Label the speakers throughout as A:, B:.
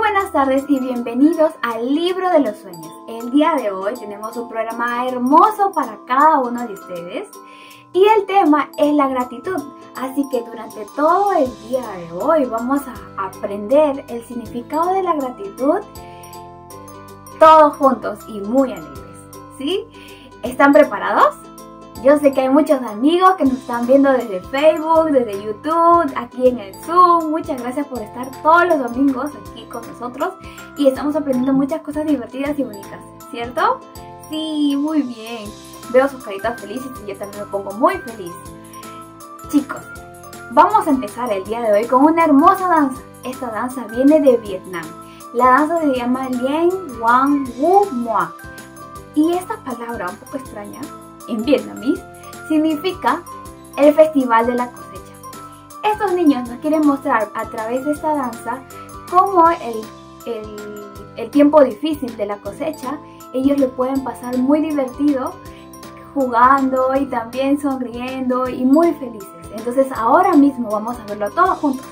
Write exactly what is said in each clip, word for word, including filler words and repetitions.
A: buenas tardes y bienvenidos al Libro de los Sueños. El día de hoy tenemos un programa hermoso para cada uno de ustedes y el tema es la gratitud. Así que durante todo el día de hoy vamos a aprender el significado de la gratitud todos juntos y muy alegres, ¿sí? ¿Están preparados? Yo sé que hay muchos amigos que nos están viendo desde Facebook, desde YouTube, aquí en el Zoom. Muchas gracias por estar todos los domingos aquí con nosotros y estamos aprendiendo muchas cosas divertidas y bonitas, ¿cierto? Sí, muy bien. Veo sus caritas felices y yo también me pongo muy feliz. Chicos, vamos a empezar el día de hoy con una hermosa danza. Esta danza viene de Vietnam. La danza se llama Lien Hoang Vu Moi. Y esta palabra un poco extraña en vietnamís significa el festival de la cosecha. Estos niños nos quieren mostrar a través de esta danza cómo el, el, el tiempo difícil de la cosecha ellos lo pueden pasar muy divertido jugando y también sonriendo y muy felices. Entonces ahora mismo vamos a verlo todos juntos.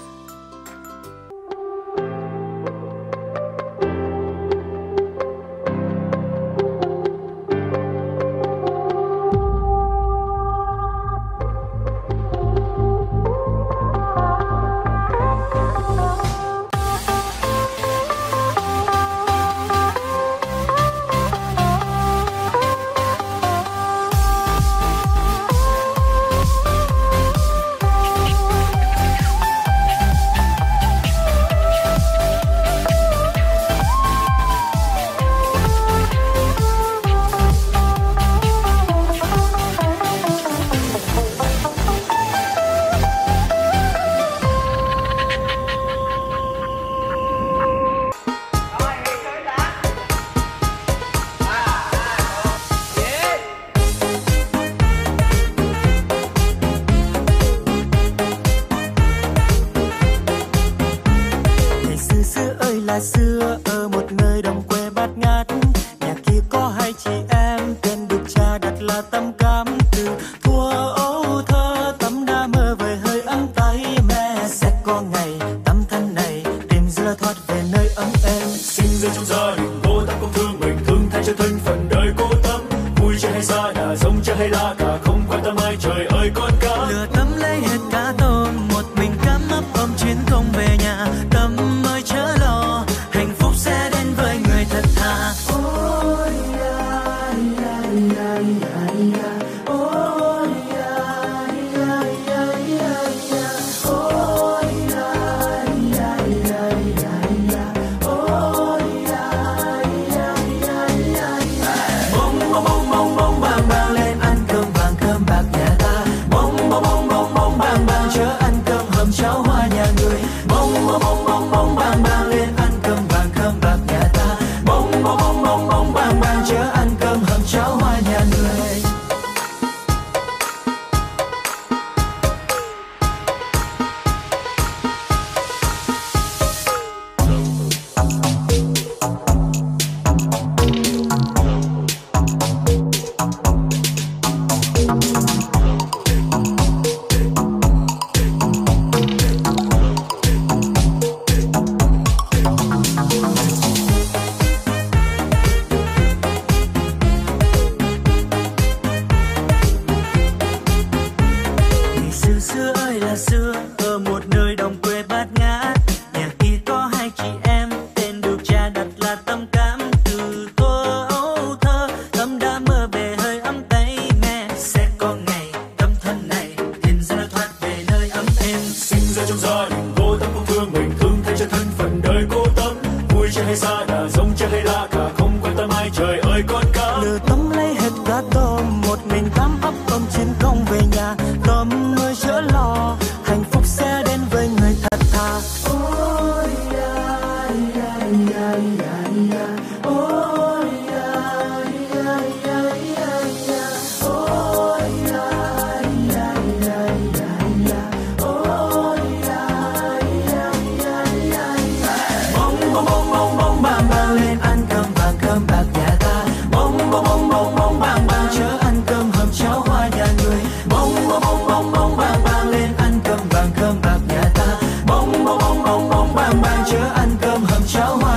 B: Là xưa ở một nơi đồng quê bát ngát, nhà kia có hai chị em tên được cha đặt là Tâm Cám. Từ thuở ấu thơ Tâm đã mơ về hơi ấm tay mẹ, sẽ có ngày Tâm thân này tìm ra thoát về nơi ấm êm.
C: Sinh ra trong gia đình cô Tâm không thương mình, thương thay cho thân phận đời cô Tâm. Vui chơi hay xa đà, rông chơi hay la cả, không quan tâm ai trời ơi con cá.
B: Lừa Tâm lấy hết cá tôm, một mình Cám ấp ôm chuyến không về nhà. Tâm ơi chớ lo, hạnh phúc sẽ đến với người thật thà. Ôi ya ya ya ya ya, ôi ya ya ya ya ya, ôi ya ya ya ya ya, ôi ya ya ya ya ya. Bông bông bông bông bông bang bang lên ăn cơm vàng cơm bạc nhà ta. Bông bông bông bông bông bang bang chớ ăn cơm hầm cháo hoa nhà người. Bông bông bông bông bông bang bang lên ăn cơm vàng cơm bạc nhà ta. Bông bông bông bông bông bang bang chớ ăn cơm hầm cháo hoa nhà người. Xưa ơi là xưa ở một nơi đồng quê bát ngát, nhà kia có hai chị em tên được cha đặt là Tâm Cám. Từ thuở ấu thơ Tâm đã mơ về hơi ấm tay mẹ, sẽ có ngày Tâm thân này tìm ra lối thoát về nơi ấm êm.
C: Sinh ra trong gia đình cô Tâm không thương mình, thương thay cho thân phận đời cô Tâm. Vui chơi hay xa đà, rông chơi hay la cả, không quan tâm ai trời ơi con cá.
B: Lừa Tâm lấy hết cá tôm, một mình Cám ấp ôm chuyến không về nhà. Tâm ơi chớ lo, hạnh phúc sẽ đến với người thật thà. Ôi ya ya ya ya ya, ôi ya ya ya ya ya, ôi ya ya ya ya ya, ôi ya ya ya ya ya. Bông bông bông bông bông bang bang lên ăn cơm vàng cơm bạc nhà ta. Bông bông bông bông bông bang bang chớ ăn cơm hầm cháo hoa nhà người. Bông bông bông bông bông bang bang lên ăn cơm vàng cơm bạc nhà ta. Bông bông bông bông bông bang bang chớ ăn cơm hầm cháo hoa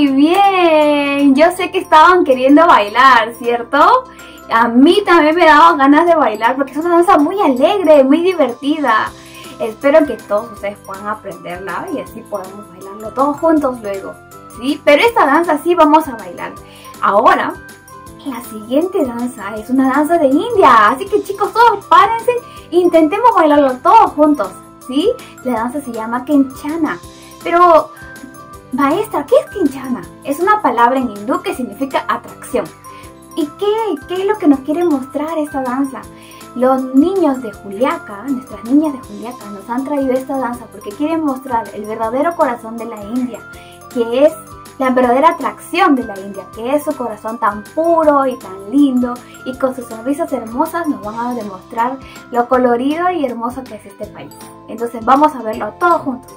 A: bien. Yo sé que estaban queriendo bailar, ¿cierto? A mí también me daban ganas de bailar porque es una danza muy alegre, muy divertida. Espero que todos ustedes puedan aprenderla y así podamos bailarlo todos juntos luego, ¿sí? Pero esta danza sí vamos a bailar. Ahora, la siguiente danza es una danza de India. Así que chicos, todos párense e intentemos bailarlo todos juntos, ¿sí? La danza se llama Kenchana. Pero, maestra, ¿qué es Kenchana? Es una palabra en hindú que significa atracción. ¿Y qué? ¿Qué es lo que nos quiere mostrar esta danza? Los niños de Juliaca, nuestras niñas de Juliaca, nos han traído esta danza porque quieren mostrar el verdadero corazón de la India, que es la verdadera atracción de la India, que es su corazón tan puro y tan lindo, y con sus sonrisas hermosas nos van a demostrar lo colorido y hermoso que es este país. Entonces vamos a verlo todos juntos.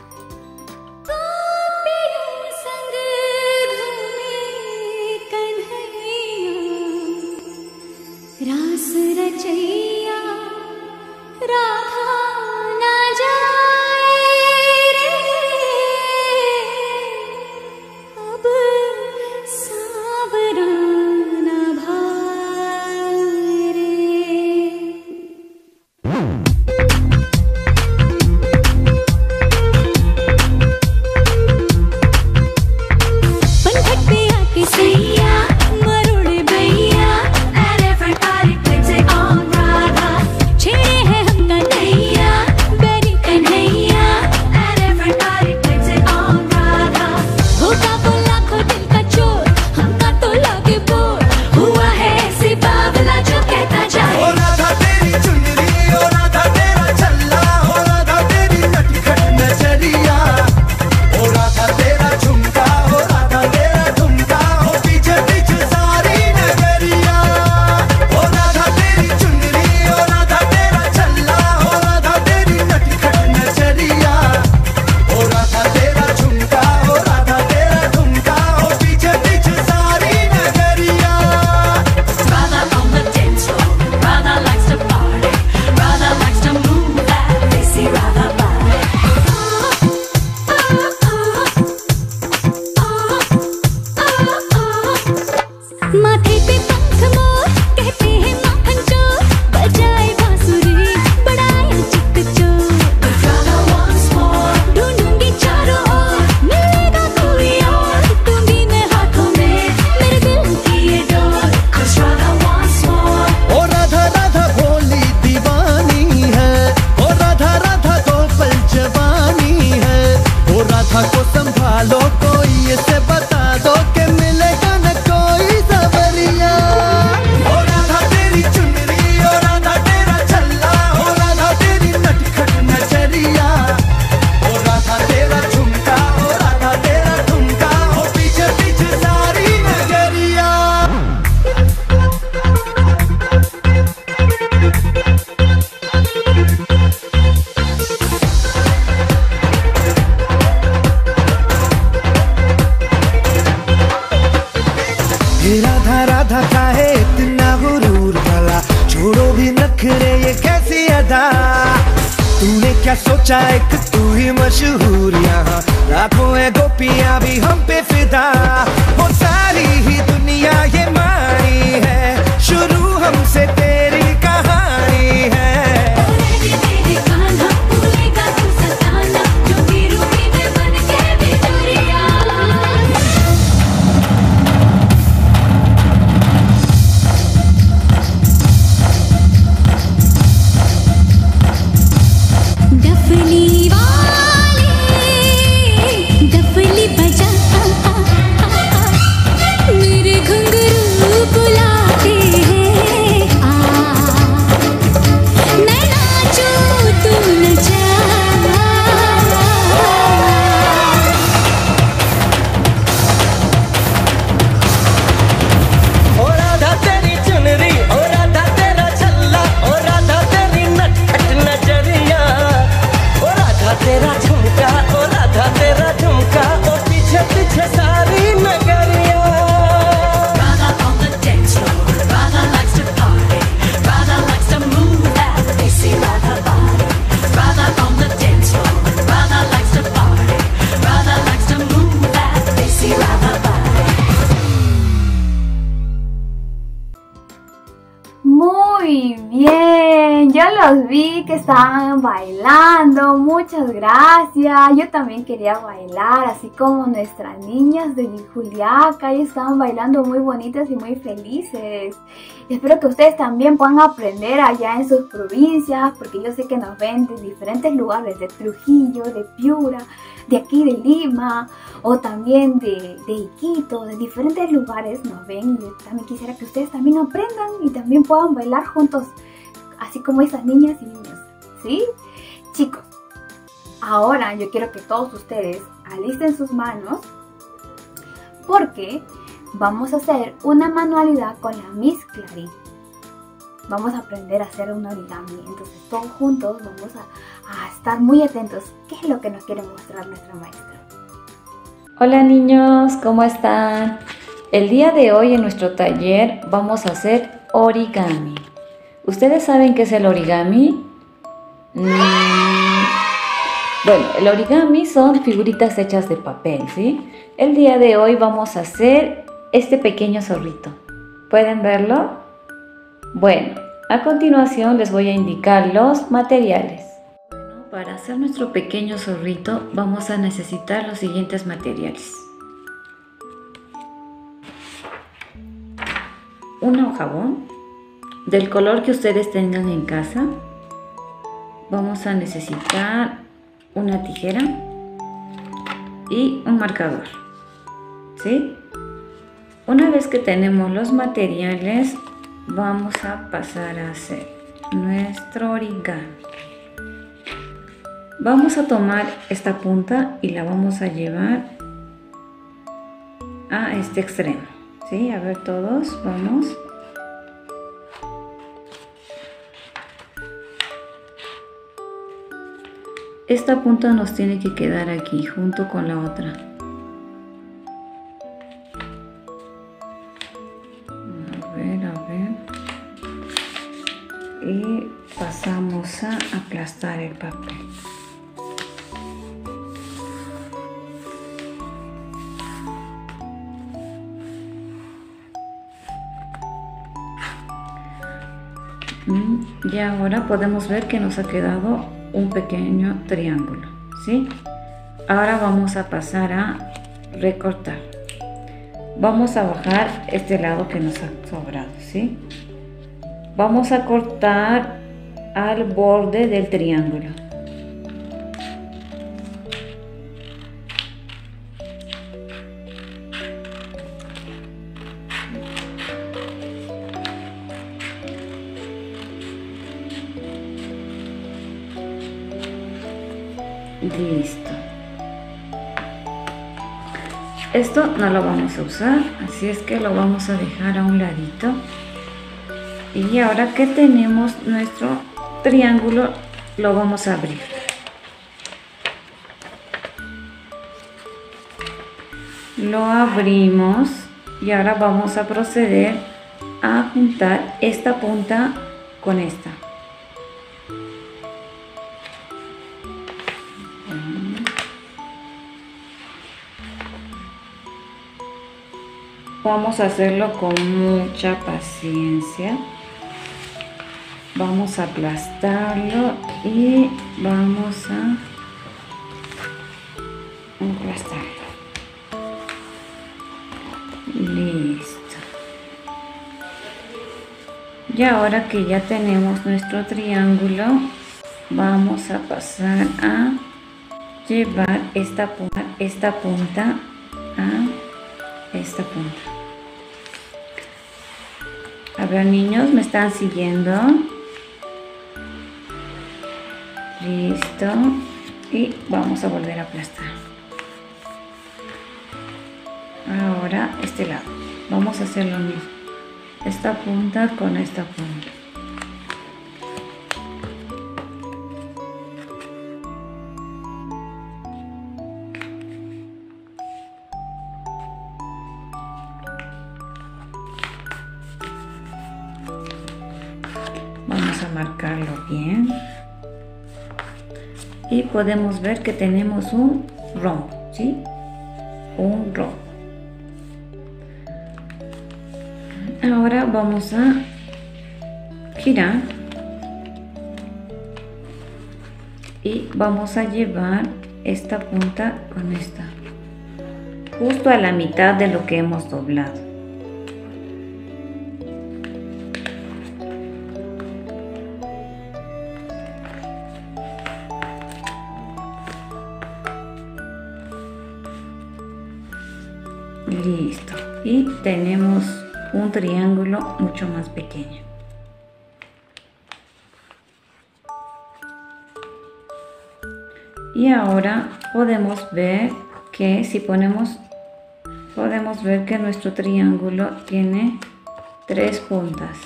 D: Radha राधा काहे इतना गुरूर भला, छोड़ो भी नखरे ये कैसी अदा। तूने क्या सोचा एक तू ही मशहूर, यहाँ लाखों है गोपियाँ भी हम पे फिदा। वो सारी ही दुनिया ये मानी है, शुरू हमसे तेरी कहानी है।
E: डफली वाले डफली बजा,
A: yo los vi que estaban bailando, muchas gracias. Yo también quería bailar, así como nuestras niñas de Juliaca, y estaban bailando muy bonitas y muy felices. Espero que ustedes también puedan aprender allá en sus provincias, porque yo sé que nos ven de diferentes lugares, de Trujillo, de Piura, de aquí de Lima, o también de, de Iquito, de diferentes lugares nos ven. Y yo también quisiera que ustedes también aprendan y también puedan bailar juntos, así como esas niñas y niños, ¿sí? Chicos, ahora yo quiero que todos ustedes alisten sus manos, porque vamos a hacer una manualidad con la Miss Clary. Vamos a aprender a hacer un origami. Entonces todos juntos vamos a, a estar muy atentos. ¿Qué es lo que nos quiere mostrar nuestra maestra?
E: Hola niños, ¿cómo están? El día de hoy en nuestro taller vamos a hacer origami. ¿Ustedes saben qué es el origami? Mm, bueno, el origami son figuritas hechas de papel, ¿sí? El día de hoy vamos a hacer este pequeño zorrito. ¿Pueden verlo? Bueno, a continuación les voy a indicar los materiales. Bueno, para hacer nuestro pequeño zorrito vamos a necesitar los siguientes materiales. Una jabón del color que ustedes tengan en casa. Vamos a necesitar una tijera y un marcador, ¿sí? Una vez que tenemos los materiales, vamos a pasar a hacer nuestro origami. Vamos a tomar esta punta y la vamos a llevar a este extremo, ¿sí? A ver todos, vamos. Esta punta nos tiene que quedar aquí junto con la otra. A ver, a ver. Y pasamos a aplastar el papel. Y ahora podemos ver que nos ha quedado un pequeño triángulo, ¿sí? Ahora vamos a pasar a recortar. Vamos a bajar este lado que nos ha sobrado, ¿sí? Vamos a cortar al borde del triángulo. Listo. Esto no lo vamos a usar, así es que lo vamos a dejar a un ladito. Y ahora que tenemos nuestro triángulo, lo vamos a abrir. Lo abrimos y ahora vamos a proceder a juntar esta punta con esta. Vamos a hacerlo con mucha paciencia. Vamos a aplastarlo y vamos a aplastarlo. Listo. Y ahora que ya tenemos nuestro triángulo, vamos a pasar a llevar esta punta, esta punta a esta punta. A ver, niños, ¿me están siguiendo? Listo. Y vamos a volver a aplastar. Ahora este lado. Vamos a hacer lo mismo. Esta punta con esta punta. Vamos a marcarlo bien. Y podemos ver que tenemos un rombo, ¿sí? Un rombo. Ahora vamos a girar y vamos a llevar esta punta con esta, justo a la mitad de lo que hemos doblado. Listo, y tenemos un triángulo mucho más pequeño. Y ahora podemos ver que si ponemos, podemos ver que nuestro triángulo tiene tres puntas.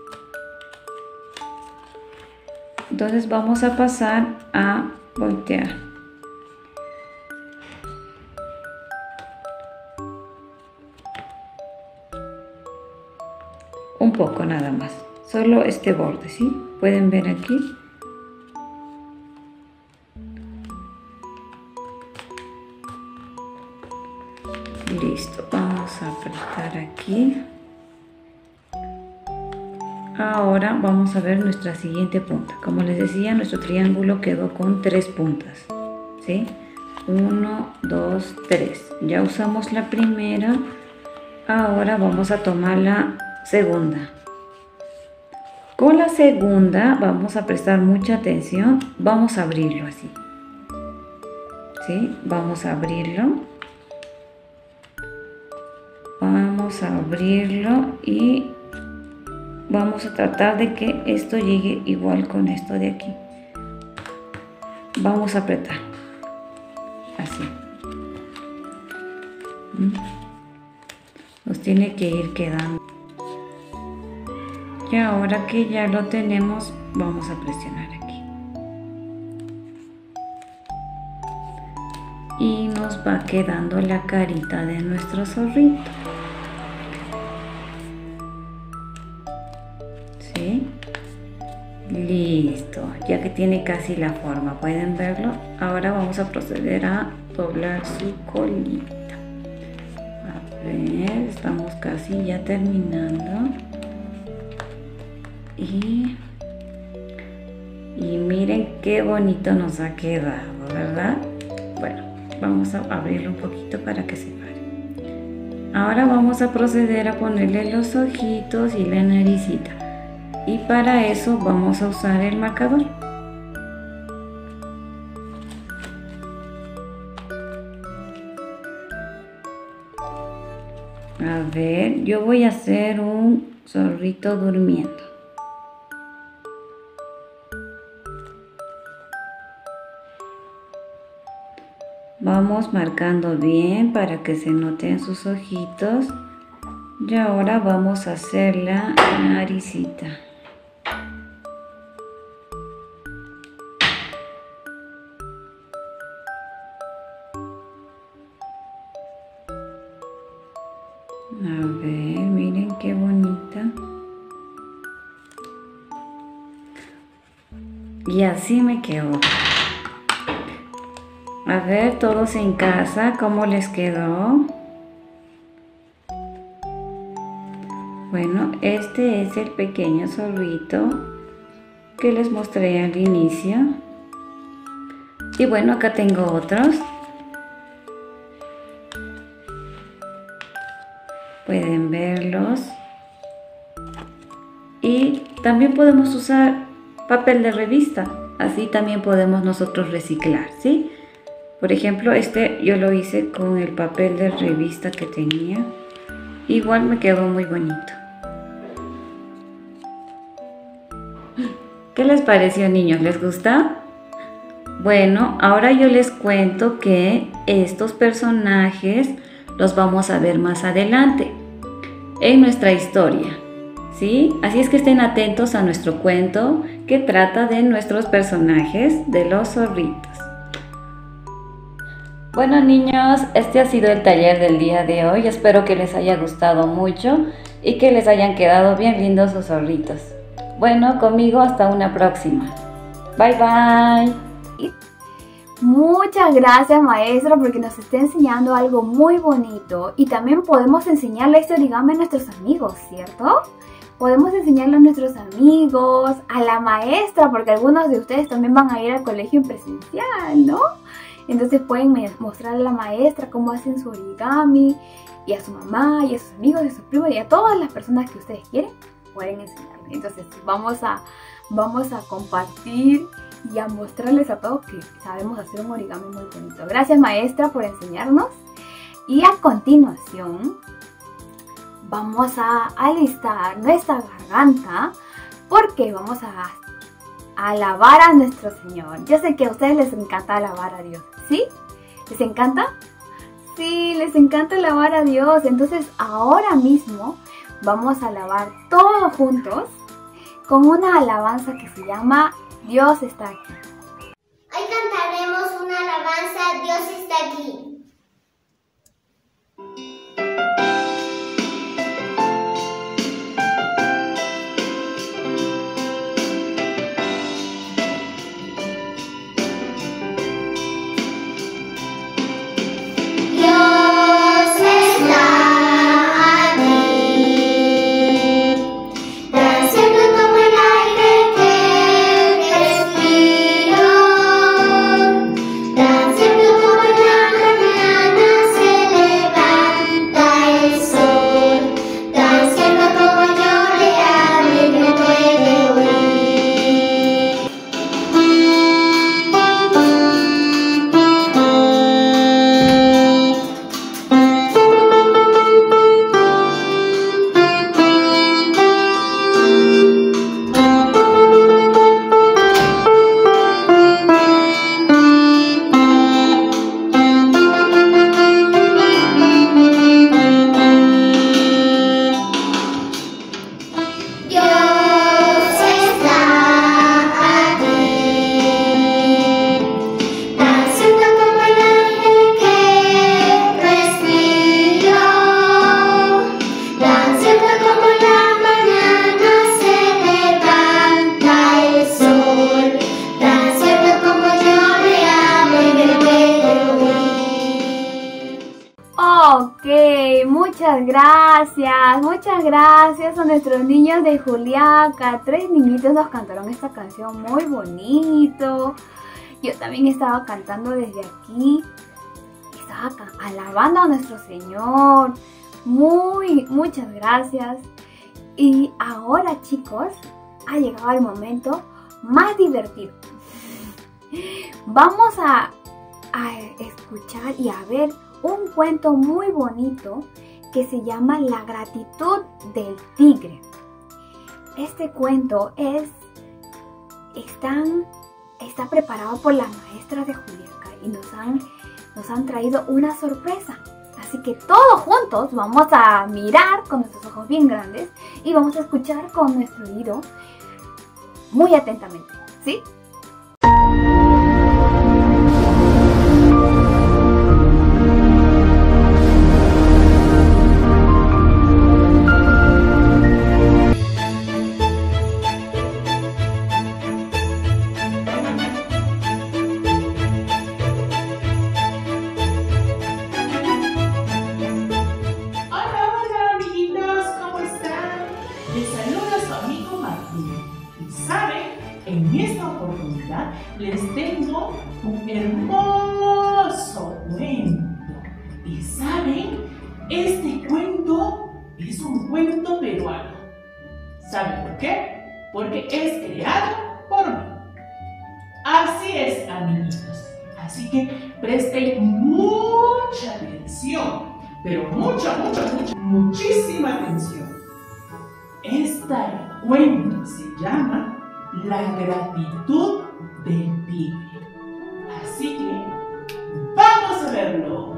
E: Entonces vamos a pasar a voltear. Un poco nada más, solo este borde, ¿sí? Pueden ver aquí. Listo, vamos a apretar aquí. Ahora vamos a ver nuestra siguiente punta. Como les decía, nuestro triángulo quedó con tres puntas, ¿sí? Uno, dos, tres. Ya usamos la primera. Ahora vamos a tomar la segunda. Con la segunda vamos a prestar mucha atención. Vamos a abrirlo así, ¿sí? Vamos a abrirlo. Vamos a abrirlo y vamos a tratar de que esto llegue igual con esto de aquí. Vamos a apretar así. Nos tiene que ir quedando. Y ahora que ya lo tenemos, vamos a presionar aquí. Y nos va quedando la carita de nuestro zorrito. ¿Sí? Listo, ya que tiene casi la forma, ¿pueden verlo? Ahora vamos a proceder a doblar su colita. A ver, estamos casi ya terminando. Y, y miren qué bonito nos ha quedado, ¿verdad? Bueno, vamos a abrirlo un poquito para que se pare. Ahora vamos a proceder a ponerle los ojitos y la naricita. Y para eso vamos a usar el marcador. A ver, yo voy a hacer un zorrito durmiendo. Vamos marcando bien para que se noten sus ojitos. Y ahora vamos a hacer la naricita. A ver, miren qué bonita. Y así me quedó. A ver, todos en casa, ¿cómo les quedó? Bueno, este es el pequeño zorrito que les mostré al inicio. Y bueno, acá tengo otros. Pueden verlos. Y también podemos usar papel de revista. Así también podemos nosotros reciclar, ¿sí? Por ejemplo, este yo lo hice con el papel de revista que tenía. Igual me quedó muy bonito. ¿Qué les pareció, niños? ¿Les gusta? Bueno, ahora yo les cuento que estos personajes los vamos a ver más adelante en nuestra historia, ¿sí? Así es que estén atentos a nuestro cuento que trata de nuestros personajes de los zorritos. Bueno, niños, este ha sido el taller del día de hoy. Espero que les haya gustado mucho y que les hayan quedado bien lindos sus zorritos. Bueno, conmigo hasta una próxima. Bye, bye.
A: Muchas gracias, maestro, porque nos está enseñando algo muy bonito y también podemos enseñarle este origami a nuestros amigos, ¿cierto? podemos enseñarle a nuestros amigos, a la maestra, porque algunos de ustedes también van a ir al colegio en presencial, ¿no? Entonces pueden mostrarle a la maestra cómo hacen su origami, y a su mamá, y a sus amigos, y a sus primos, y a todas las personas que ustedes quieren, pueden enseñarle. Entonces vamos a, vamos a compartir y a mostrarles a todos que sabemos hacer un origami muy bonito. Gracias, maestra, por enseñarnos. Y a continuación vamos a alistar nuestra garganta porque vamos a, a alabar a nuestro Señor. Yo sé que a ustedes les encanta alabar a Dios, ¿sí? ¿Les encanta? Sí, les encanta alabar a Dios. Entonces ahora mismo vamos a alabar todos juntos con una alabanza que se llama Dios está aquí.
F: Hoy cantaremos una alabanza, Dios está aquí.
A: Ok, muchas gracias, muchas gracias a nuestros niños de Juliaca. Tres niñitos nos cantaron esta canción muy bonito. Yo también estaba cantando desde aquí. Estaba alabando a nuestro Señor. Muy, muchas gracias. Y ahora, chicos, ha llegado el momento más divertido. Vamos a, a escuchar y a ver un cuento muy bonito que se llama La gratitud del tigre. Este cuento es están, está preparado por las maestras de Juliaca y nos han, nos han traído una sorpresa. Así que todos juntos vamos a mirar con nuestros ojos bien grandes y vamos a escuchar con nuestro oído muy atentamente, ¿sí?
G: Les tengo un hermoso cuento. Y saben, este cuento es un cuento peruano. ¿Saben por qué? Porque es creado por mí. Así es, amiguitos. Así que presten mucha atención, pero mucha, mucha, mucha, muchísima atención. Este cuento se llama La gratitud del tigre. Así que vamos a verlo.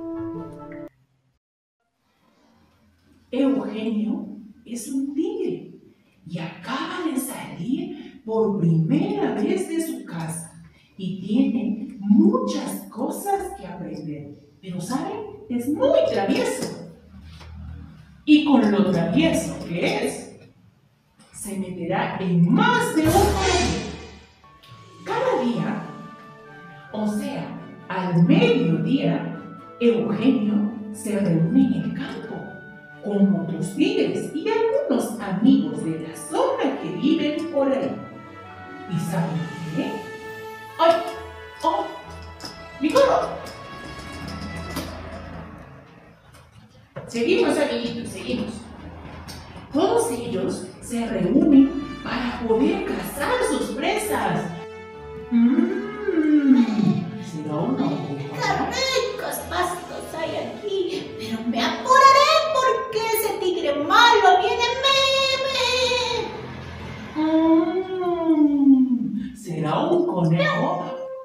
G: Eugenio es un tigre y acaba de salir por primera vez de su casa y tiene muchas cosas que aprender. Pero ¿saben? Es muy travieso. Y con lo travieso que es, se meterá en más de un problema. Cada día, o sea, al mediodía, Eugenio se reúne en el campo como otros tigres y algunos amigos de la zona que viven por ahí. ¿Y saben qué? ¡Ay! ¡Oh! ¡Mi carro! Seguimos, amiguitos, seguimos. Todos ellos se reúnen para poder cazar sus presas. Mmm, ¿será una oveja?
H: ¡Qué ricos pastos hay aquí! Pero me apuraré porque ese tigre malo viene meme.
G: Mmm, ¿será un conejo?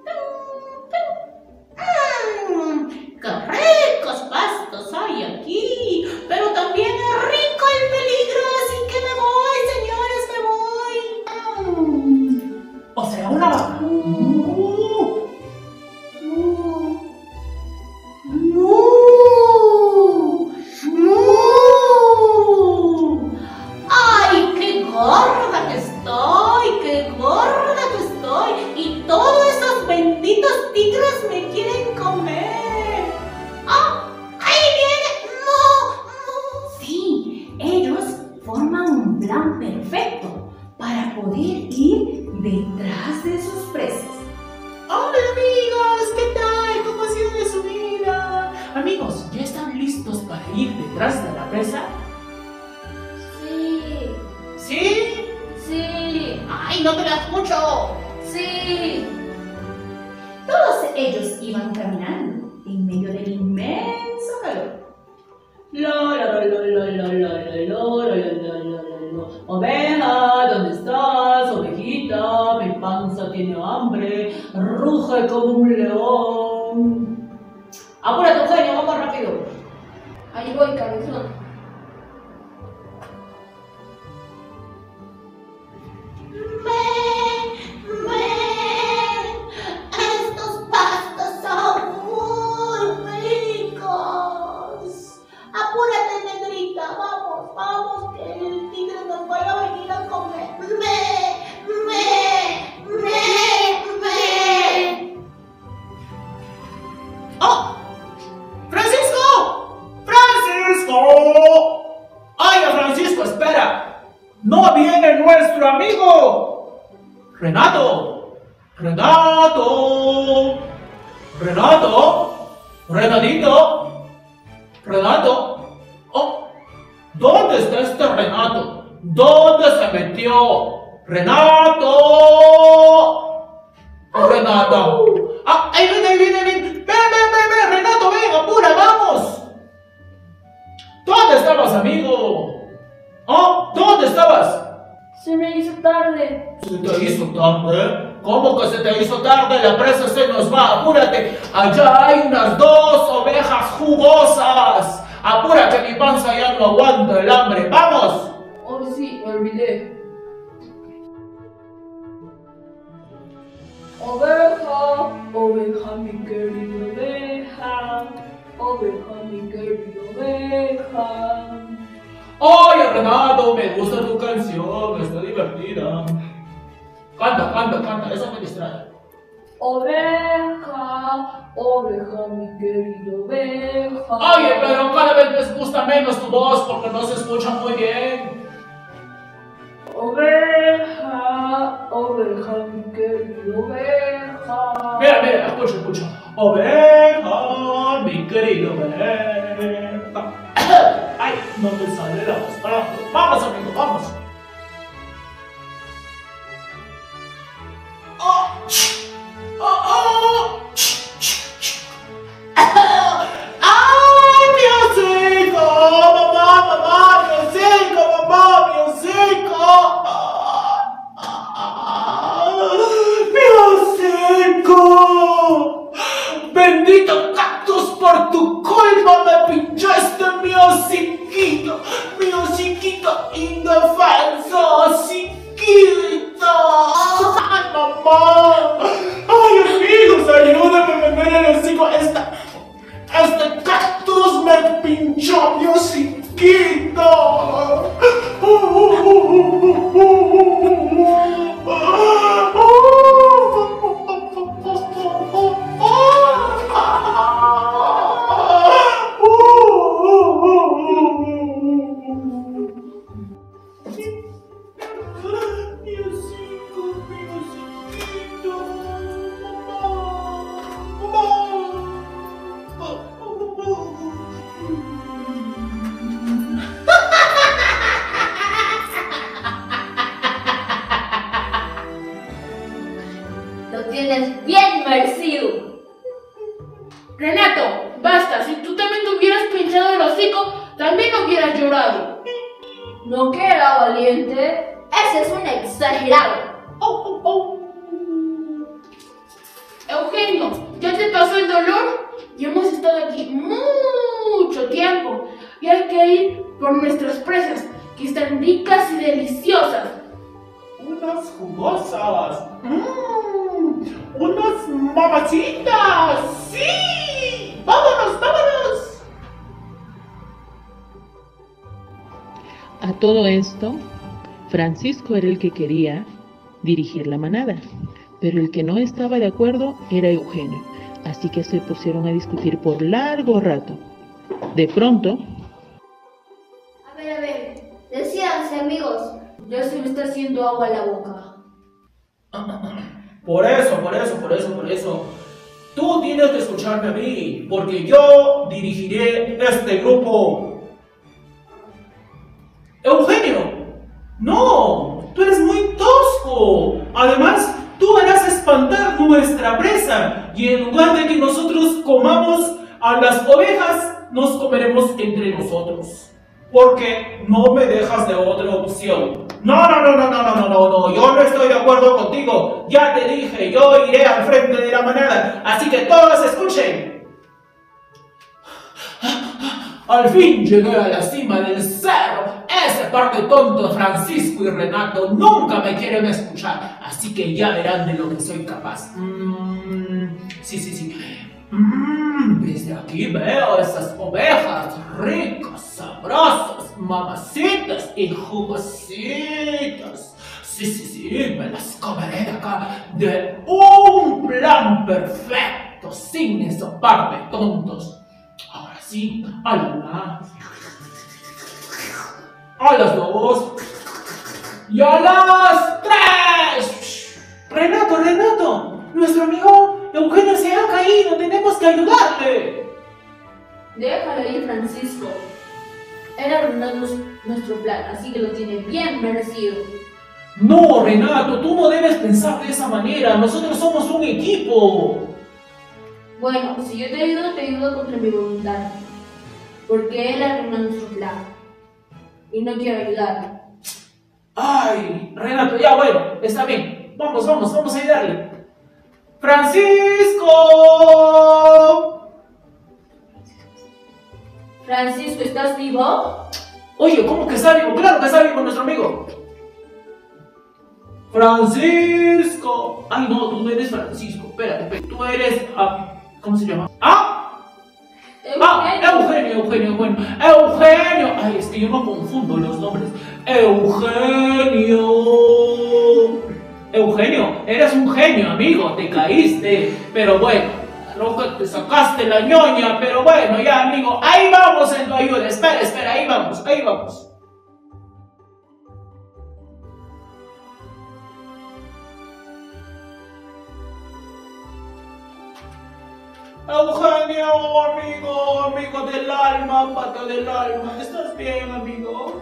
H: Mmm, ¡qué ricos pastos hay aquí! Pero también es rico el peligro, así que me voy, señores, me voy.
G: Mm, ¿o será una vaca? Uh,
H: ¡Mu! ¡Mu! ¡Mu! ¡Ay, qué gorda que estoy! ¡Qué gorda que estoy! Y todos esos benditos tigres me quieren comer. ¡Ah! ¡Ahí viene! ¡Mu! ¡Mu! Sí, ellos forman un plan perfecto para poder ir detrás de sus presas.
G: ¡Hola, amigos! ¿Qué tal? ¿Cómo ha sido de su vida? Amigos, ¿ya están listos para ir detrás de la presa?
H: Sí,
G: ¿Sí?
H: sí. ¡Ay, no te la escucho! Sí. Todos ellos iban caminando en medio del inmenso calor. La la la la la la la la la la la la. Oveja, ¿dónde estás? Ovejita, mi panza tiene hambre, ruge como un león. Apúrate, Eugenio, vamos rápido. Ahí voy, cabezón. ¡Me! ¡Me! ¡Estos pastos son muy ricos! ¡Apúrate, negrita! ¡Vamos, vamos! Que el tigre nos vaya a venir a comer. ¡Me! ¡Me! ¡Me! ¡Me!
G: ¡Oh! ¡Francisco! ¡Francisco! ¡Ay, Francisco, espera! ¡No viene nuestro amigo! ¡Renato! ¡Renato! ¡Renato! ¡Renatito! ¡Renato! ¡Oh! ¿Dónde está este Renato? ¿Dónde se metió? ¡Renato! ¡Oh, Renato! ¡Ah! ¡Ahí viene, ahí viene, ahí viene! ¡Ven, ven, ven, ven! ¡Renato, ven! ¡Apura, vamos! ¿Dónde estabas, amigo? ¿Oh? ¿Dónde estabas?
H: Se me hizo tarde.
G: ¿Se te hizo tarde? ¿Cómo que se te hizo tarde? La presa se nos va, apúrate. Allá hay unas dos ovejas jugosas. Apúrate, mi panza ya no aguanta el hambre. ¡Vamos!
H: Oh, sí, me olvidé. Oveja, oveja, mi querida oveja. Oveja, mi querida oveja.
G: ¡Oye, Renato! Me gusta tu canción, está divertida. Canta, canta, canta, eso me distrae.
H: Oveja, oveja, mi querida oveja.
G: Oye, pero cada vez me gusta menos tu voz porque no se escucha muy bien.
H: Oveja, oveja, mi querida oveja.
G: Mira, mira, escucha, escucha. Oveja, mi querida oveja. Ay, no me sale la voz. Vamos, amigo, vamos. Oh, oh, oh. ¡Ay, mi hocico! ¡Mamá, mamá, mi hocico! ¡Mamá, mi hocico! ¡Mi hocico! ¡Bendito cactus, por tu culpa me pinchaste mi hociquito! ¡Mi hociquito indefenso, hociquito! ¡Ay, mamá! ¡Ay, amigos, ayúdame a meter el hocico! Esta, este cactus me pinchó mi hociquito!
H: ayudado. ¿No que era valiente? Ese es un exagerado. Oh, oh, oh. Eugenio, ¿ya te pasó el dolor? Ya hemos estado aquí mucho tiempo y hay que ir por nuestras presas, que están ricas y deliciosas.
G: Unas jugosas. Mmm, unas mamacitas. ¡Sí! ¡Vámonos, vámonos!
I: A todo esto, Francisco era el que quería dirigir la manada, pero el que no estaba de acuerdo era Eugenio, así que se pusieron a discutir por largo rato. De pronto...
F: A ver, a ver, decíanse amigos.
H: Ya se me está haciendo agua la boca.
C: Por eso, por eso, por eso, por eso. Tú tienes que escucharme a mí, porque yo dirigiré este grupo. Eugenio, no, tú eres muy tosco. Además, tú harás espantar nuestra presa y en lugar de que nosotros comamos a las ovejas, nos comeremos entre nosotros. Porque no me dejas de otra opción. No, no, no, no, no, no, no, no, no, yo no estoy de acuerdo contigo. Ya te dije, yo iré al frente de la manada, así que todos escuchen. Al fin llegué a la cima del cerro. Ese par de tontos Francisco y Renato nunca me quieren escuchar, así que ya verán de lo que soy capaz. Mm, sí, sí, sí. Mm, desde aquí veo esas ovejas ricas, sabrosas, mamacitas y jugositas. Sí, sí, sí, me las comeré de acá de un plan perfecto, sin esa par de tontos. Ahora sí, a la una, a las dos y a las tres. Renato, Renato, nuestro amigo Eugenio se ha caído, tenemos que ayudarle.
H: Déjalo ir, Francisco. Él arruinó nuestro plan, así que lo tiene bien merecido.
C: No, Renato, tú no debes pensar de esa manera. Nosotros somos un equipo.
H: Bueno, si yo te ayudo, te ayudo contra mi voluntad. Porque él arruinó nuestro plan. Y no quiero ayudarle.
C: Ay, Renato, ya bueno, está bien. Vamos, vamos, vamos a ayudarle. ¡Francisco!
H: Francisco, ¿estás vivo?
C: Oye, ¿cómo que está vivo? Claro que está vivo nuestro amigo. ¡Francisco! Ay, no, tú no eres Francisco. Espérate, espérate. Tú eres... Uh, ¿cómo se llama? ¡Ah!
H: Eugenio.
C: ¡Ah! Eugenio, Eugenio, Eugenio. ¡Eugenio! Ay, es que yo no confundo los nombres. ¡Eugenio! Eugenio, eres un genio, amigo. Te caíste. Pero bueno, creo que te sacaste la ñoña. Pero bueno, ya, amigo. Ahí vamos en tu ayuda. Espera, espera. Ahí vamos, ahí vamos. Eugenio, amigo, amigo del alma, pato del alma. ¿Estás bien, amigo?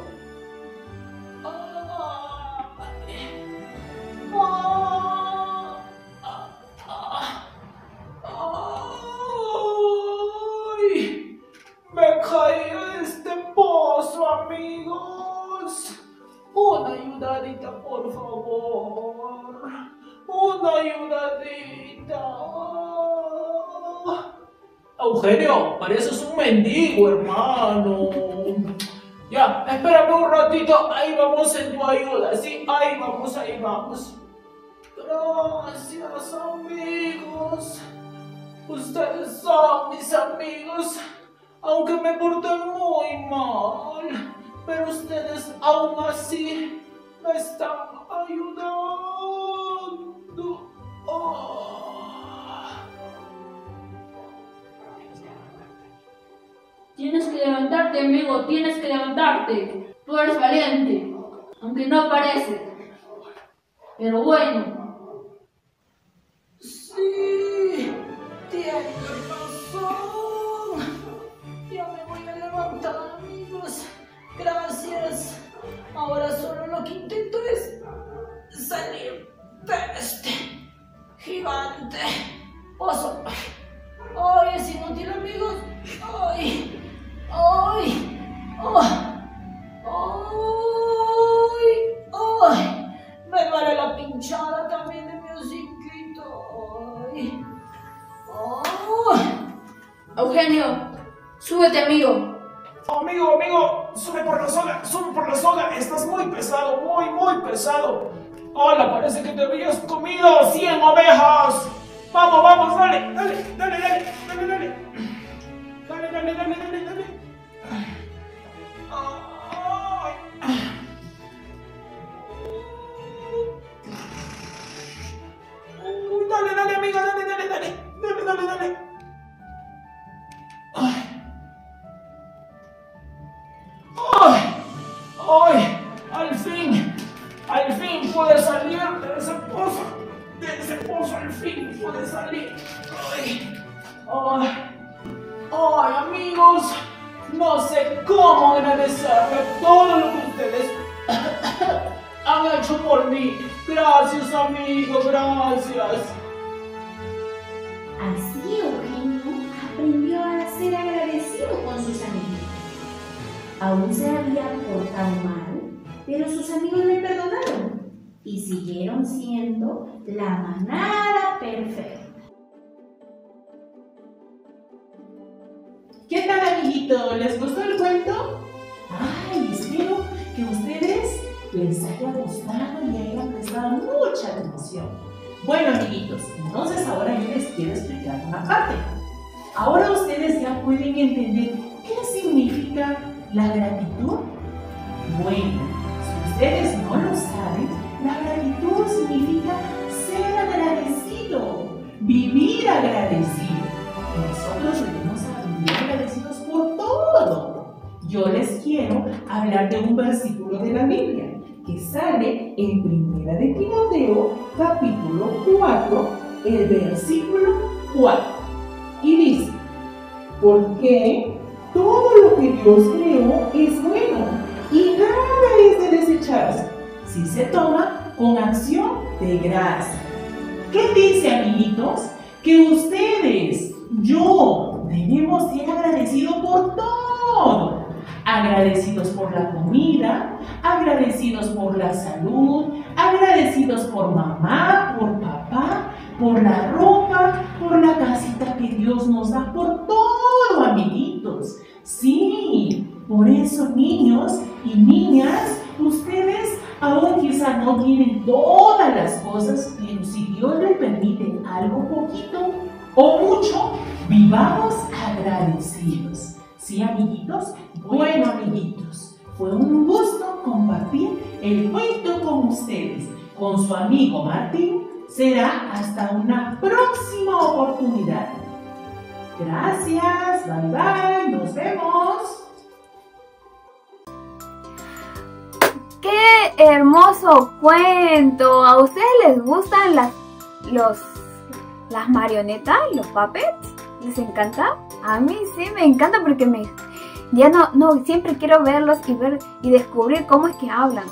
C: Ay, me caí en este pozo, amigos. Una ayudadita, por favor. Una ayudadita. Eugenio, pareces un mendigo, hermano. Ya, espérame un ratito, ahí vamos en tu ayuda, sí, ahí vamos, ahí vamos. Gracias, amigos. Ustedes son mis amigos, aunque me porté muy mal, pero ustedes aún así me están ayudando. Oh.
H: Tienes que levantarte, amigo, tienes que levantarte. Tú eres valiente, aunque no parece. Pero bueno.
G: Sí, tienes razón. Ya me voy a levantar, amigos. Gracias. Ahora solo lo que intento es salir de este gigante pozo. Ay, es inútil, amigos. Ay. ¡Ay! ¡Oh!
H: Eugenio. Súbete, amigo.
C: Amigo, amigo, sube por la soga, sube por la soga. Estás muy pesado, muy, muy pesado. Hola, parece que te habías comido cien ovejas. Vamos, vamos, dale, dale, dale, dale, dale, dale. Dale, dale, dale, dale, dale. Ay. Uh, dale, dale, amiga, dale, dale, dale. Dale, dale, dale. Ay. ¡Ay! ¡Ay! ¡Al fin! ¡Al fin pude salir de ese pozo! ¡De ese pozo al fin pude salir! ¡Ay! ¡Ay! ¡Ay, amigos! No sé cómo agradecerle todo lo que ustedes han hecho por mí. Gracias, amigos, gracias.
H: Así Eugenio aprendió a ser agradecido con sus amigos. Aún se había portado mal, pero sus amigos le perdonaron y siguieron siendo la manada perfecta.
G: ¿Qué tal, amiguitos? ¿Les gustó el cuento? Ay, espero que a ustedes les haya gustado y hayan prestado mucha atención. Bueno, amiguitos, entonces ahora yo les quiero explicar una parte. Ahora ustedes ya pueden entender qué significa la gratitud. Bueno, si ustedes no lo saben, la gratitud significa ser agradecido, vivir agradecido. Nosotros debemos vivir agradecidos por todo. Yo les quiero hablar de un versículo de la Biblia que sale en Primera de Timoteo, capítulo cuatro, el versículo cuatro. Y dice, porque todo lo que Dios creó es bueno y nada es de desecharse si se toma con acción de gracia. ¿Qué dice, amiguitos? Que ustedes, yo, debemos ser agradecidos por todo. Agradecidos por la comida, agradecidos por la salud, agradecidos por mamá, por papá, por la ropa, por la casita que Dios nos da, por todo, amiguitos. Sí, por eso, niños y niñas, ustedes aún quizás no tienen todas las cosas, pero si Dios les permite algo poquito o mucho, vivamos agradecidos. ¿Sí, amiguitos? Bueno, amiguitos, fue un gusto compartir el cuento con ustedes. Con su amigo Martín. Será hasta una próxima oportunidad. Gracias, bye bye, nos vemos.
A: ¡Qué hermoso cuento! ¿A ustedes les gustan las, los, las marionetas, los puppets? ¿Les encanta? A mí sí me encanta porque me, ya no, no, siempre quiero verlos y ver y descubrir cómo es que hablan.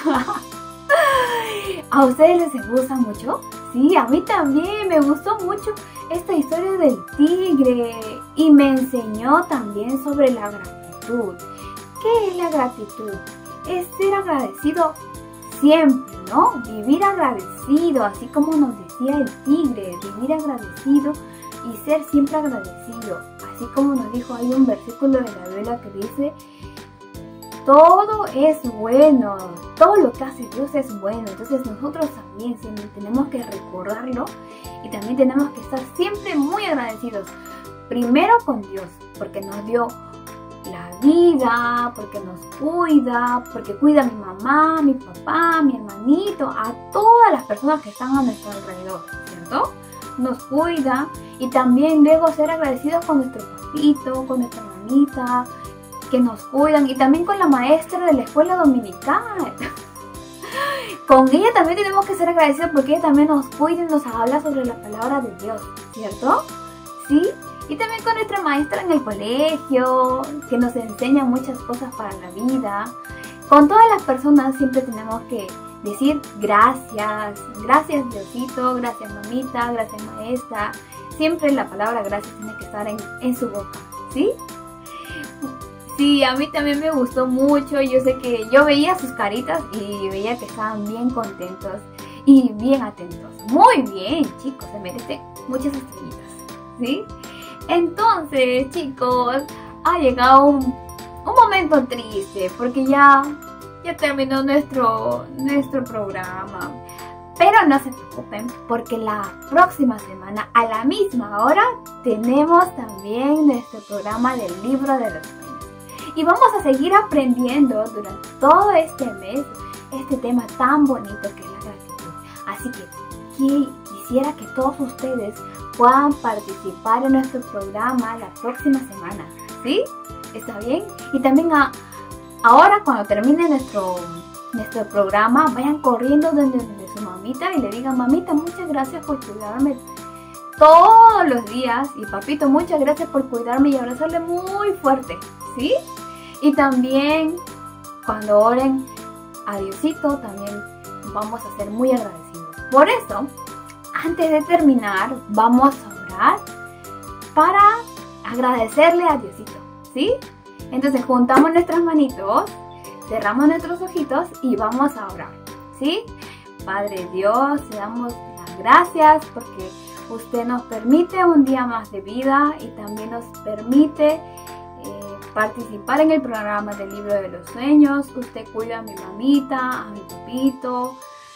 A: ¿A ustedes les gusta mucho? Sí, a mí también me gustó mucho esta historia del tigre y me enseñó también sobre la gratitud. ¿Qué es la gratitud? Es ser agradecido siempre, ¿no? Vivir agradecido, así como nos decía el tigre, vivir agradecido y ser siempre agradecido. Así como nos dijo, hay un versículo de la Biblia que dice, todo es bueno, todo lo que hace Dios es bueno. Entonces nosotros también siempre tenemos que recordarlo y también tenemos que estar siempre muy agradecidos. Primero con Dios, porque nos dio la vida, porque nos cuida, porque cuida a mi mamá, mi papá, mi hermanito, a todas las personas que están a nuestro alrededor, ¿cierto? Nos cuida y también luego ser agradecidos con nuestro papito, con nuestra mamita, que nos cuidan, y también con la maestra de la escuela dominical. Con ella también tenemos que ser agradecidos porque ella también nos cuida y nos habla sobre la palabra de Dios, ¿cierto? ¿Sí? Y también con nuestra maestra en el colegio, que nos enseña muchas cosas para la vida. Con todas las personas siempre tenemos que decir gracias, gracias Diosito, gracias mamita, gracias maestra. Siempre la palabra gracias tiene que estar en, en su boca, ¿sí? Sí, a mí también me gustó mucho. Yo sé que yo veía sus caritas y veía que estaban bien contentos y bien atentos. Muy bien, chicos, se merecen muchas estrellitas, ¿sí? Entonces, chicos, ha llegado un, un momento triste porque ya, ya terminó nuestro, nuestro programa. Pero no se preocupen porque la próxima semana a la misma hora tenemos también nuestro programa del libro de los sueños. Y vamos a seguir aprendiendo durante todo este mes este tema tan bonito que es la gratitud. Así que quisiera que todos ustedes puedan participar en nuestro programa la próxima semana, ¿sí? ¿Está bien? Y también a, ahora cuando termine nuestro, nuestro programa, vayan corriendo donde, donde su mamita y le digan: mamita, muchas gracias por cuidarme todos los días, y papito, muchas gracias por cuidarme, y abrazarle muy fuerte, ¿sí? Y también cuando oren a Diosito, también vamos a ser muy agradecidos. Por eso, antes de terminar, vamos a orar para agradecerle a Diosito, ¿sí? Entonces juntamos nuestras manitos, cerramos nuestros ojitos y vamos a orar, ¿sí? Padre Dios, le damos las gracias porque usted nos permite un día más de vida y también nos permite eh, participar en el programa del libro de los sueños. Usted cuida a mi mamita, a mi papito,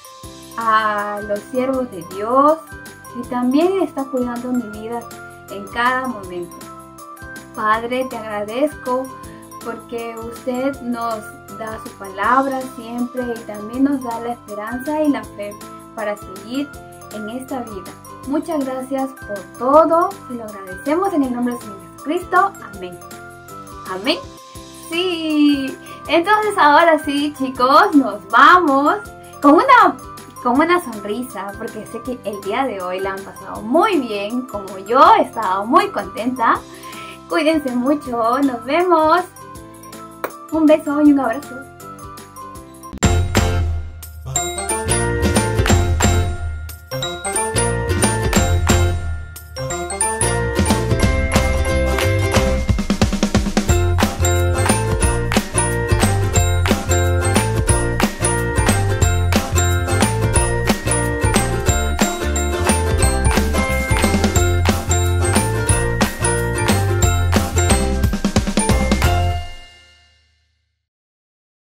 A: a los siervos de Dios, y también está cuidando mi vida en cada momento. Padre, te agradezco porque usted nos da su palabra siempre y también nos da la esperanza y la fe para seguir en esta vida. Muchas gracias por todo, se lo agradecemos en el nombre del Señor Jesucristo. Amén. Amén. Sí, entonces ahora sí, chicos, nos vamos con una con una sonrisa, porque sé que el día de hoy la han pasado muy bien, como yo he estado muy contenta. Cuídense mucho, nos vemos. Un beso y un abrazo.